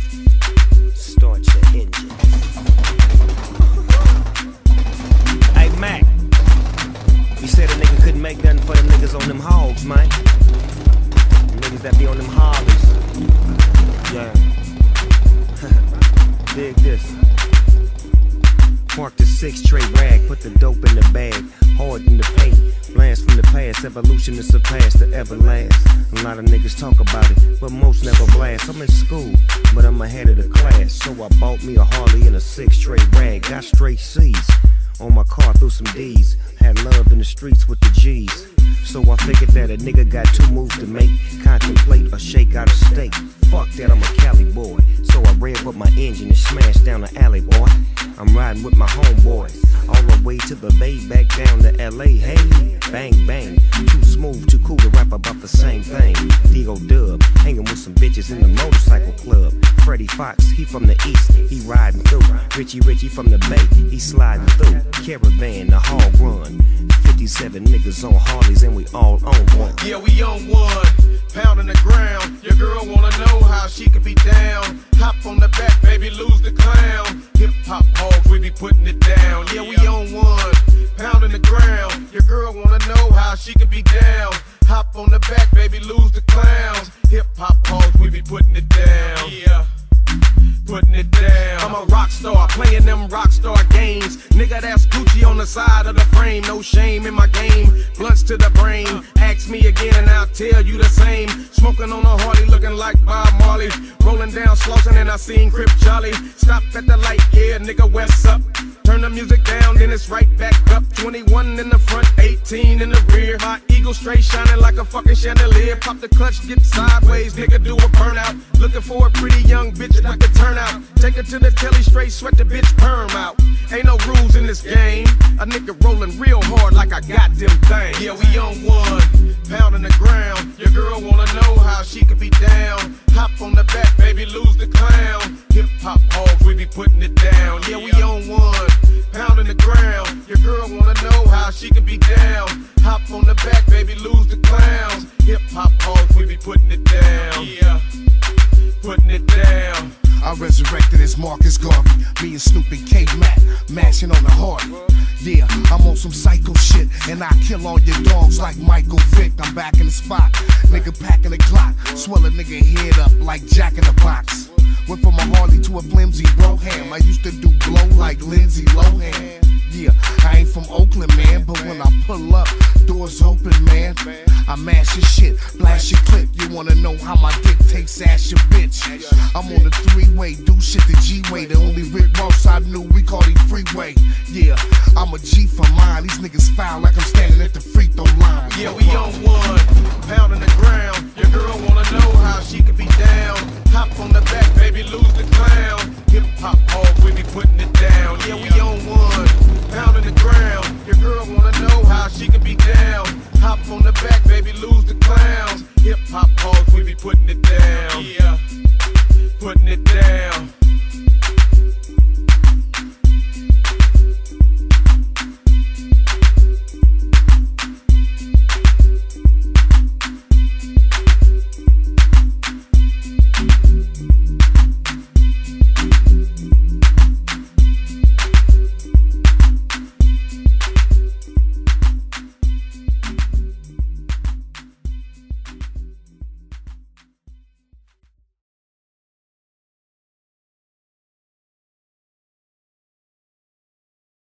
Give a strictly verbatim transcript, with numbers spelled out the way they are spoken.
Start your engine. Hey Mac, you said a nigga couldn't make nothing for them niggas on them hogs, man. Them niggas that be on them Harleys. Yeah. Dig this. Park the six tray rag, put the dope in the bag. Hard in the paint, blast from the past. Evolution to surpass the everlast. A lot of niggas talk about it, but most never blast. I'm in school, but I'm ahead of the class. So I bought me a Harley and a six tray rag. Got straight C's on my car through some D's. Had love in the streets with the G's. So I figured that a nigga got two moves to make. Contemplate or shake out a steak. Fuck that, I'm a Cali boy. So I rev up my engine and smash down the alley, boy. I'm riding with my homeboys all the way to the bay, back down to L A. Hey, bang, bang. Too smooth, too cool to rap about the same thing. D O Dub, hanging with some bitches in the motorcycle club. Freddie Fox, he from the east, he riding through. Richie Richie from the bay, he sliding through. Caravan, the hog run. fifty-seven niggas on Harleys and we all on one. Yeah, we on one. Pound in the ground. Your girl wanna know how she could be down. Hop on the back, baby, lose the clown. Hip hop hogs, we be putting it down. Yeah, we on one. Pound in the ground. Your girl wanna know how she could be down. Hop on the back, baby, lose the clowns. Hip hop hogs, we be putting it down. Yeah. Putting it down. I'm a rock star, playing them rock star games. Nigga, that's Gucci on the side of the frame. No shame in my game, blunts to the brain. Ask me again and I'll tell you the same. Smoking on a Harley, looking like Bob Marley. Rolling down Slauson and I seen Crip Charlie. Stop at the light, yeah, nigga, what's up? Turn the music down, then it's right back up. twenty-one in the front, eighteen in the rear. My eagle straight shining like a fucking chandelier. Pop the clutch, get sideways, nigga, do a burnout. Looking for a pretty young bitch with the turnout. Take her to the telly, straight sweat the bitch perm out. Ain't no rules in this game. A nigga rolling real hard like I got them things. Yeah, we on one. Pound in the ground. Your girl wanna know how she could be down. Hop on the back, baby, lose the clown. Hip hop hogs, we be putting it down. Yeah, we on one. Pound in the ground. Your girl wanna know how she could be down. Hop on the back, baby, lose the clowns. Hip hop hogs, we be putting it down. Yeah, putting it down. I resurrected as Marcus Garvey. Me and Snoop and K-Mac, mashing on the heart. Yeah, I'm on some psycho shit, and I kill all your dogs like Michael Vick. I'm back in the spot, nigga packing the clock. Swell a nigga head up like Jack in the Box. Went from a Harley to a flimsy Broham. I used to do blow like Lindsay Lohan. Yeah, I ain't from Oakland, man, but when I pull up, doors open, man. I mash your shit, blast your clip. You wanna know how my dick takes ass your bitch? I'm on the three-way, do shit the G-way. The only Rick Ross I knew, we called him Freeway. Yeah, I'm a G for mine. These niggas foul like I'm standing at the free throw line. Yeah, we on one. Pound in the ground. Your girl wanna know how she could be down. Hop on the back, baby, lose the clown. Hip hop hogs, we be putting it down. Yeah, we on one. Pound in the ground. Your girl wanna know how she could be down. Hop on the back, baby, lose the clowns. Hip hop hogs, we be putting it down. Yeah, putting it down.